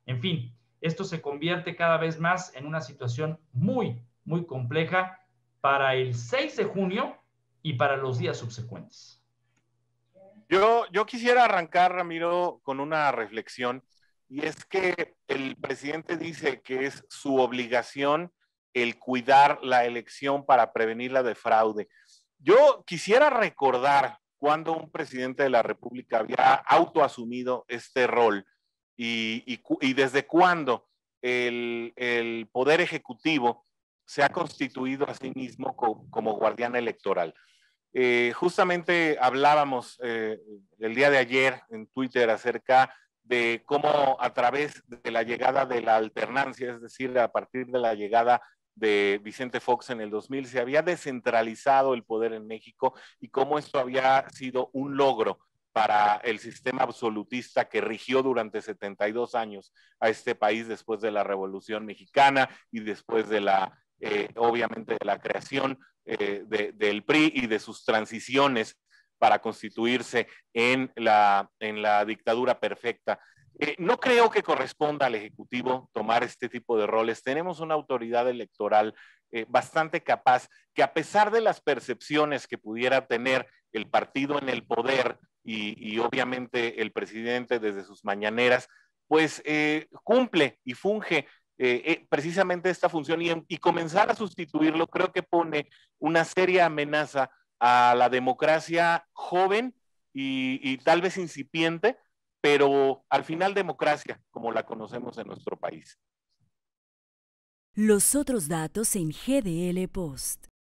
En fin, esto se convierte cada vez más en una situación muy, muy compleja para el 6 de junio y para los días subsecuentes. Yo quisiera arrancar, Ramiro, con una reflexión, y es que el presidente dice que es su obligación el cuidar la elección para prevenirla de fraude. Yo quisiera recordar cuando un presidente de la República había autoasumido este rol y desde cuándo el Poder Ejecutivo se ha constituido a sí mismo como guardián electoral. Justamente hablábamos el día de ayer en Twitter acerca de cómo a través de la llegada de la alternancia, es decir, a partir de la llegada de Vicente Fox en el 2000, se había descentralizado el poder en México y cómo esto había sido un logro para el sistema absolutista que rigió durante 72 años a este país después de la Revolución Mexicana y después de la, obviamente, de la creación del PRI y de sus transiciones para constituirse en la dictadura perfecta. No creo que corresponda al Ejecutivo tomar este tipo de roles. Tenemos una autoridad electoral bastante capaz que, a pesar de las percepciones que pudiera tener el partido en el poder y obviamente el presidente desde sus mañaneras, pues cumple y funge precisamente esta función, y comenzar a sustituirlo creo que pone una seria amenaza a la democracia joven y tal vez incipiente, pero al final democracia como la conocemos en nuestro país. Los otros datos en GDL Post.